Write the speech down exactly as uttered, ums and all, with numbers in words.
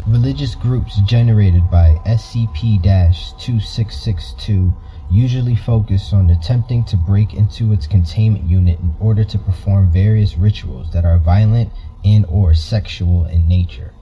Religious groups generated by S C P twenty-six sixty-two usually focus on attempting to break into its containment unit in order to perform various rituals that are violent and or sexual in nature.